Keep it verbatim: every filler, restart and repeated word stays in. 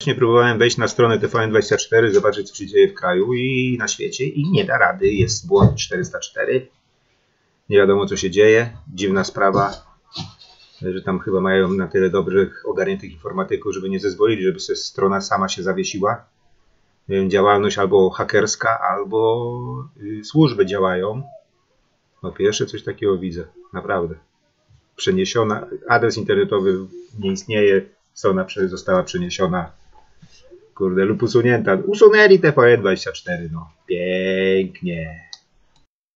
Właśnie próbowałem wejść na stronę T V N dwadzieścia cztery, zobaczyć co się dzieje w kraju i na świecie i nie da rady, jest błąd czterysta cztery. Nie wiadomo co się dzieje, dziwna sprawa, że tam chyba mają na tyle dobrych ogarniętych informatyków, żeby nie zezwolili, żeby sobie strona sama się zawiesiła. Nie wiem, działalność albo hakerska, albo y, służby działają. No pierwsze coś takiego widzę, naprawdę. Przeniesiona, adres internetowy nie istnieje, strona została przeniesiona, kurde, lub usunięta. Usunęli T V N dwadzieścia cztery, no pięknie.